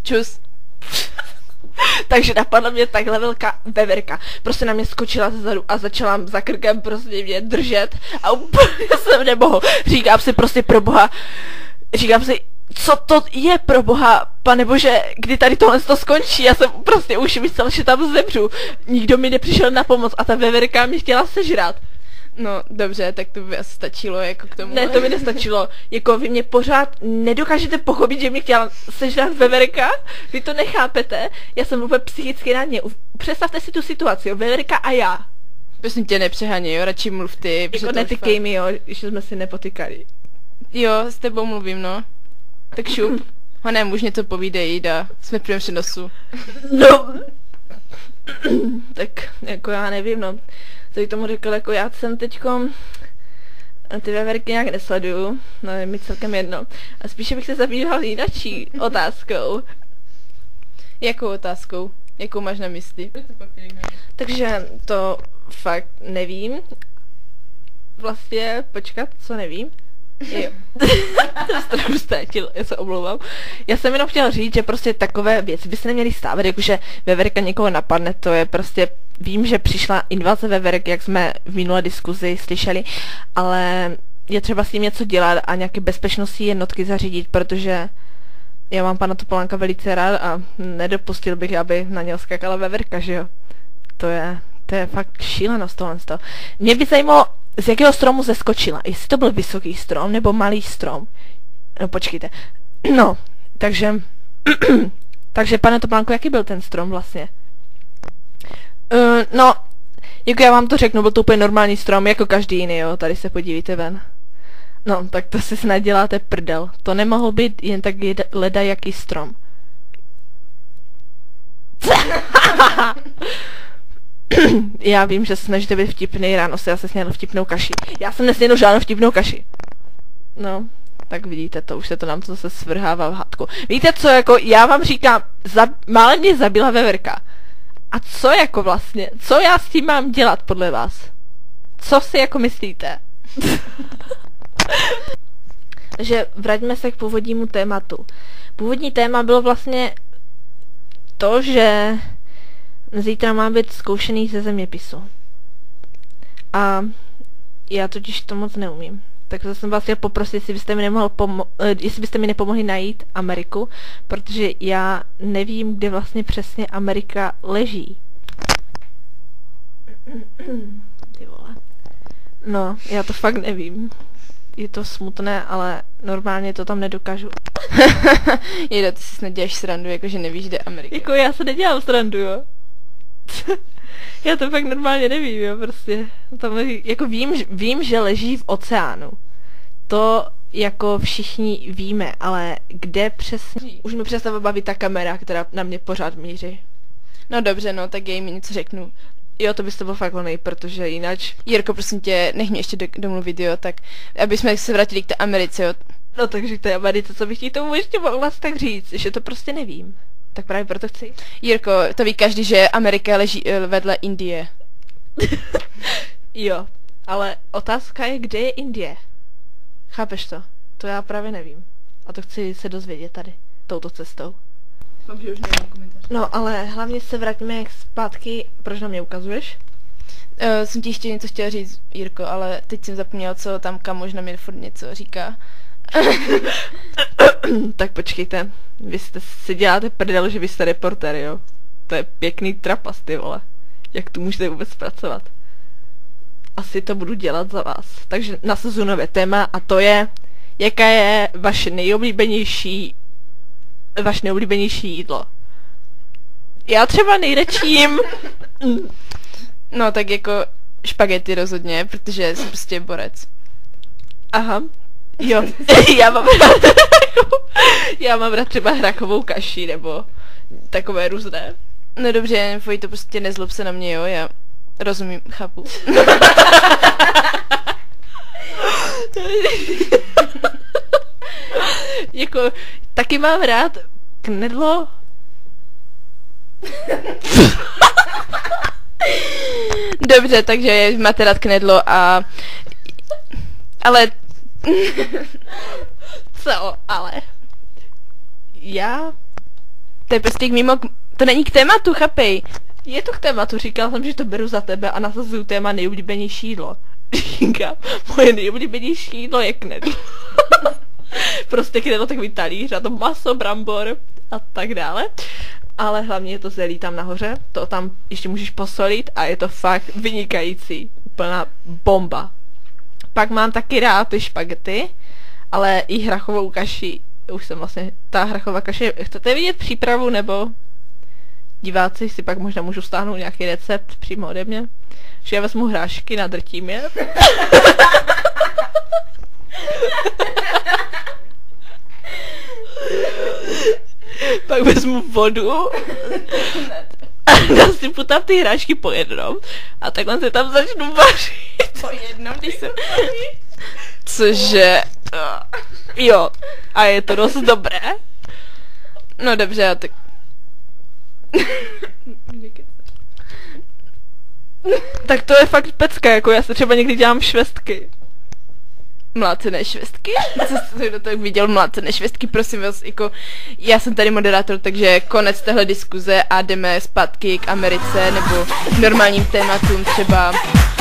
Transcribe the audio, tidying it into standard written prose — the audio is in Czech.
Čus. Takže napadla mě takhle velká veverka. Prostě na mě skočila zezadu a začala za krkem prostě mě držet a úplně jsem nemohl. Říkám si prostě pro boha, říkám si, co to je pro boha, pane bože, kdy tady tohle to skončí, já jsem prostě už myslel, že tam zemřu. Nikdo mi nepřišel na pomoc a ta veverka mě chtěla sežrat. No, dobře, tak to by asi stačilo jako k tomu. Ne, to mi nestačilo. Jako vy mě pořád nedokážete pochopit, že mě chtěla sežrat veverka? Vy to nechápete? Já jsem úplně psychicky na ně. Představte si tu situaci, jo, veverka a já. Prosím tě, nepřehaně, jo, radši mluv ty. Jako netykej mi, jo, že jsme si nepotykali. Jo, s tebou mluvím, no. Tak šup. Honem, už něco povídej, Ida. Jsme v prvním přenosu. No. Tak, jako já nevím, no. Co bych tomu řekl, jako já jsem teďko ty veverky nějak nesleduju, no je mi celkem jedno. A spíše bych se zabýval jináčí otázkou. Jakou otázkou? Jakou máš na mysli? Takže to fakt nevím. Vlastně, počkat, co nevím? Jo. To se trochu ztratil, já se omlouvám. Já jsem jenom chtěla říct, že prostě takové věci by se neměly stávat, jakože veverka někoho napadne, to je prostě, vím, že přišla invaze veverek, jak jsme v minulé diskuzi slyšeli, ale je třeba s tím něco dělat a nějaké bezpečnostní jednotky zařídit, protože já mám pana Topolánka velice rád a nedopustil bych, aby na něho skakala veverka, že jo. To je fakt šílenost tohle. Mě by zajímalo, z jakého stromu zeskočila. Jestli to byl vysoký strom, nebo malý strom. No počkejte. No, takže... takže, pane Topolánku, jaký byl ten strom vlastně? No, jako já vám to řeknu, byl to úplně normální strom, jako každý jiný, jo. Tady se podívejte ven. No, tak to si snad děláte prdel. To nemohl být jen tak ledajaký strom. Já vím, že se snažíte být vtipný, ráno se já se snědl vtipnou kaši. Já jsem nesnědl žádnou vtipnou kaši. No, tak vidíte to, už se to nám to zase svrhává v hádku. Víte co, jako já vám říkám, málem mě zabila veverka. A co jako vlastně, co já s tím mám dělat podle vás? Co si jako myslíte? Takže vraťme se k původnímu tématu. Původní téma bylo vlastně to, že zítra má být zkoušený ze zeměpisu. A já totiž to moc neumím. Takže jsem vás chtěl poprosit, jestli byste mi nepomohli najít Ameriku, protože já nevím, kde vlastně přesně Amerika leží. Ty vole. No, já to fakt nevím. Je to smutné, ale normálně to tam nedokážu. Jde, ty si snad děláš srandu, jakože nevíš, kde Amerika. Jako já se nedělám srandu, jo. Já to fakt normálně nevím, jo, prostě. Tam jako vím, že leží v oceánu. To jako všichni víme, ale kde přesně? Už mi přestává bavit ta kamera, která na mě pořád míří. No dobře, no, tak jej mi něco řeknu. Jo, to byste byl fakt onej, protože jinak... Jirko, prosím tě, nech mě ještě domluvit, jo, tak aby jsme se vrátili k té Americe, jo. No takže k té Americe, co bych ti tomu ještě mohla tak říct, že to prostě nevím. Tak právě proto chci. Jirko, to ví každý, že Amerika leží vedle Indie. Jo, ale otázka je, kde je Indie. Chápeš to? To já právě nevím. A to chci se dozvědět tady, touto cestou. No, ale hlavně se vraťme zpátky, proč na mě ukazuješ? Jsem ti ještě něco chtěla říct, Jirko, ale teď jsem zapomněla, co tam kamož na mě furt něco říká. Tak počkejte, vy si děláte prdel, že vy jste reportér, jo? To je pěkný trapas, ty vole. Jak tu můžete vůbec pracovat? Asi to budu dělat za vás. Takže nasazuji nové téma a to je, jaká je vaše nejoblíbenější jídlo. Já třeba nejradším... No tak jako špagety rozhodně, protože jsem prostě borec. Aha. Jo, já mám rád třeba hrakovou kaši, nebo takové různé. No dobře, Fojí, to prostě nezlob se na mě, jo, já rozumím, chápu. Jako, taky mám rád knedlo. Dobře, takže máte rád knedlo a... Ale... Co, ale... Já To je prostě mimo, to není k tématu, chápej. Je to k tématu, říkal jsem, že to beru za tebe a nasazuju téma nejoblíbenější jídlo. Říkám, moje nejoblíbenější jídlo je knedl. Prostě knedl takový talíř a to maso, brambor a tak dále. Ale hlavně je to zelí tam nahoře, to tam ještě můžeš posolit a je to fakt vynikající. Úplná bomba. Pak mám taky rád ty špagety, ale i hrachovou kaši. Už jsem vlastně, ta hrachová kaše, chcete vidět přípravu, nebo diváci si pak možná můžu stáhnout nějaký recept přímo ode mě? Že já vezmu hrášky, nadrtím je. Pak vezmu vodu a nasypu tam ty hrášky po jednom a takhle se tam začnu vařit. Po jednom, když se... Cože? Jo, a je to dost dobré. No dobře, já tak... Tak to je fakt pecka, jako já se třeba někdy dělám švestky. Mlácené švestky? Co jste do toho viděl mlácené švestky? Prosím vás, jako já jsem tady moderátor, takže konec téhle diskuze a jdeme zpátky k Americe nebo k normálním tématům, třeba